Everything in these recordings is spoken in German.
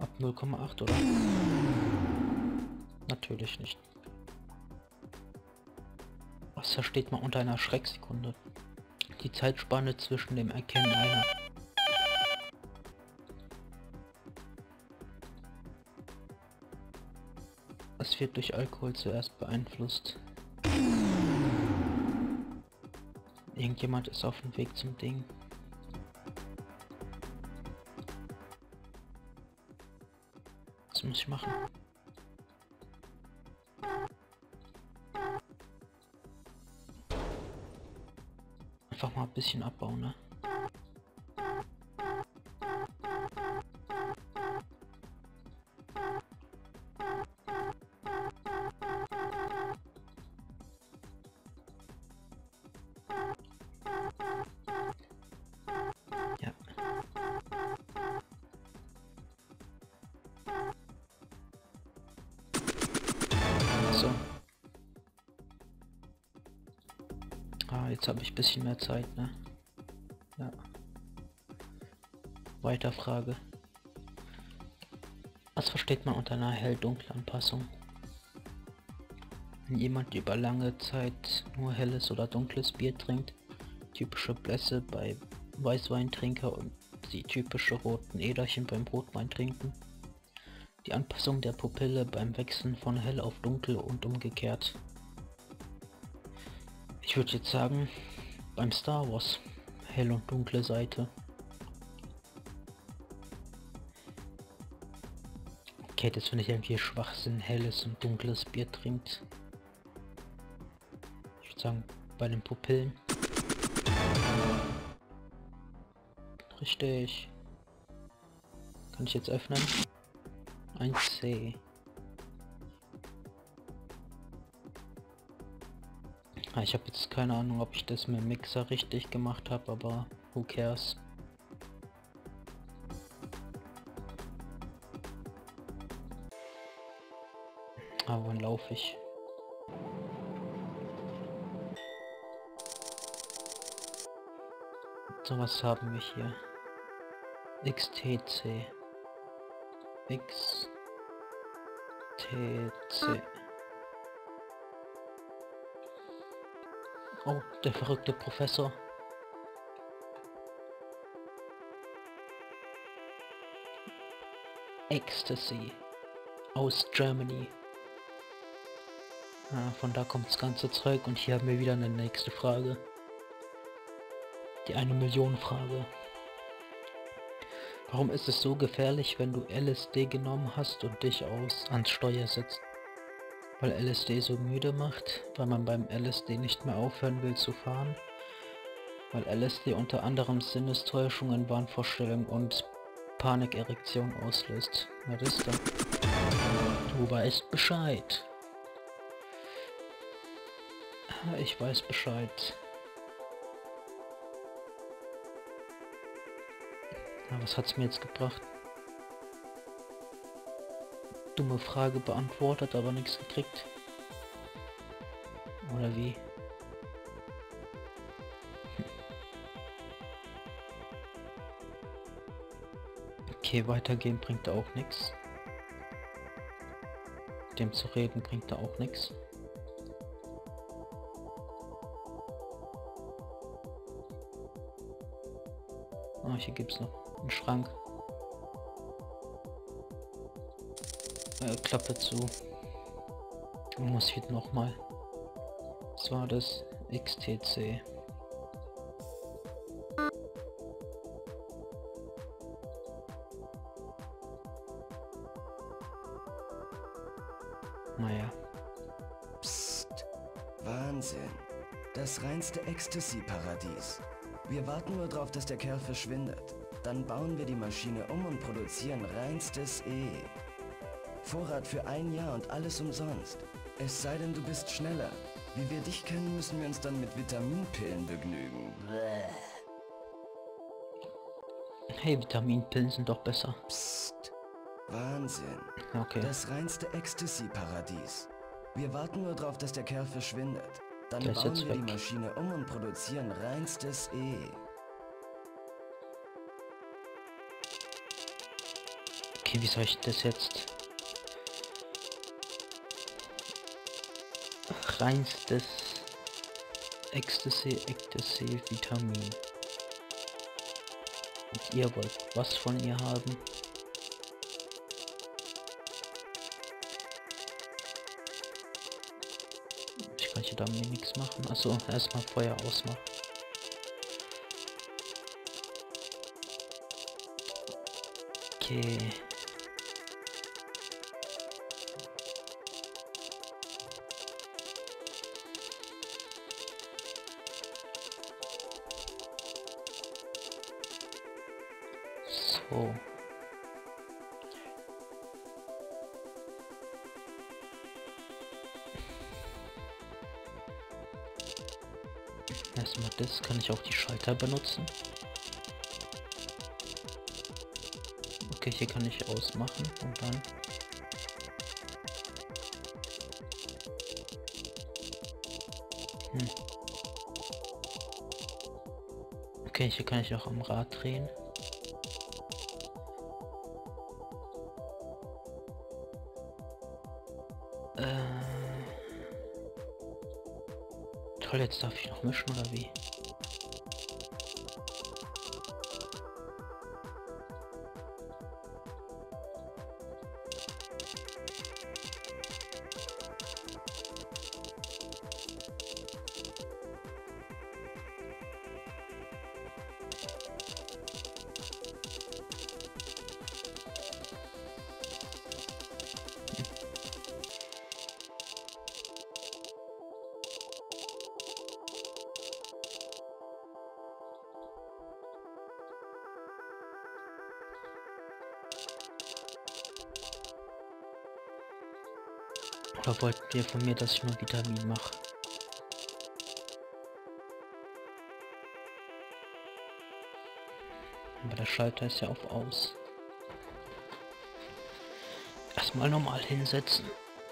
Ab 0,8 oder? Natürlich nicht. Was versteht man unter einer Schrecksekunde? Die Zeitspanne zwischen dem Erkennen einer... Es wird durch Alkohol zuerst beeinflusst. Irgendjemand ist auf dem Weg zum Ding. Was muss ich machen? Einfach mal ein bisschen abbauen, ne? Ja. So. Ah, jetzt habe ich ein bisschen mehr Zeit, ne? Ja. Weiter Frage. Was versteht man unter einer Hell-Dunkel-Anpassung? Wenn jemand über lange Zeit nur helles oder dunkles Bier trinkt, typische Blässe bei Weißweintrinker und die typische roten Äderchen beim Rotweintrinken. Die Anpassung der Pupille beim Wechseln von hell auf dunkel und umgekehrt. Ich würde jetzt sagen, beim Star Wars, hell und dunkle Seite. Okay, das finde ich irgendwie Schwachsinn, helles und dunkles Bier trinkt. Ich würde sagen, bei den Pupillen. Richtig. Kann ich jetzt öffnen? 1C. Ich habe jetzt keine Ahnung, ob ich das mit dem Mixer richtig gemacht habe, aber who cares? Aber wann laufe ich? So was haben wir hier. XTC. XTC. Oh, der verrückte Professor. Ecstasy. Aus Germany. Ah, von da kommt das ganze Zeug und hier haben wir wieder eine nächste Frage. Die 1-Million-Frage. Warum ist es so gefährlich, wenn du LSD genommen hast und dich ans Steuer setzt? Weil LSD so müde macht, weil man beim LSD nicht mehr aufhören will zu fahren, weil LSD unter anderem Sinnestäuschungen, Wahnvorstellungen und Panikerektion auslöst. Na das dann. Du weißt Bescheid. Ich weiß Bescheid. Na, was hat's mir jetzt gebracht? Dumme Frage beantwortet, aber nichts gekriegt. Oder wie? Okay, weitergehen bringt auch nichts. Dem zu reden bringt da auch nichts. Ah, hier gibt's noch einen Schrank. Klappe zu. Und muss hier nochmal. Das war das XTC. Naja. Psst. Wahnsinn. Das reinste Ecstasy-Paradies. Wir warten nur drauf, dass der Kerl verschwindet. Dann bauen wir die Maschine um und produzieren reinstes E. Vorrat für 1 Jahr und alles umsonst. Es sei denn, du bist schneller. Wie wir dich kennen, müssen wir uns dann mit Vitaminpillen begnügen. Bäh. Hey, Vitaminpillen sind doch besser. Psst. Wahnsinn. Okay. Das reinste Ecstasy-Paradies. Wir warten nur drauf, dass der Kerl verschwindet. Dann Der ist bauen jetzt wir die weg. Maschine um und produzieren reinstes E. Okay, wie soll ich das jetzt? Reinstes Ecstasy Vitamin. Und ihr wollt was von ihr haben? Ich kann hier damit nichts machen. Also erstmal Feuer ausmachen. Okay. So. Erstmal das kann ich auch die Schalter benutzen. Okay, hier kann ich ausmachen und dann okay, hier kann ich auch am Rad drehen. Toll, jetzt darf ich noch mischen oder wie? Oder wollten ihr von mir, dass ich nur Vitamin mache? Aber der Schalter ist ja auf aus. Erstmal normal hinsetzen.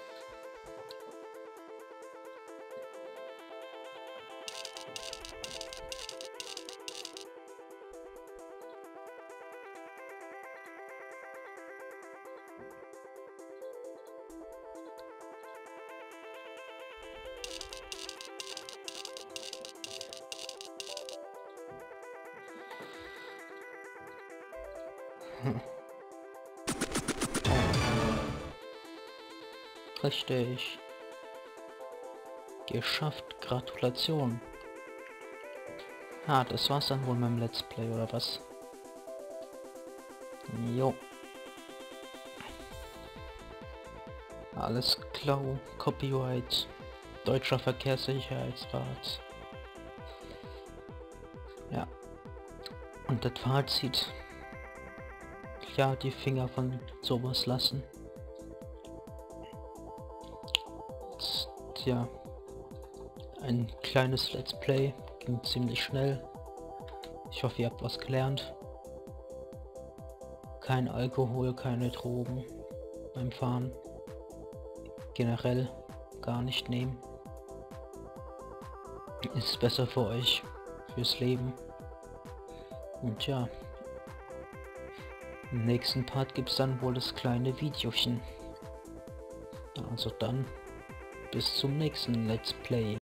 Richtig. Geschafft. Gratulation. Ah, das war's dann wohl mit dem Let's Play, oder was? Jo. Alles klar. Copyright. Deutscher Verkehrssicherheitsrat. Ja. Und das Fazit. Ja, die Finger von sowas lassen. Ja, ein kleines Let's Play, ging ziemlich schnell. Ich hoffe, ihr habt was gelernt. Kein Alkohol, keine Drogen beim Fahren. Generell gar nicht nehmen. Ist besser für euch, fürs Leben. Und ja, im nächsten Part gibt es dann wohl das kleine Videochen. Also dann bis zum nächsten Let's Play.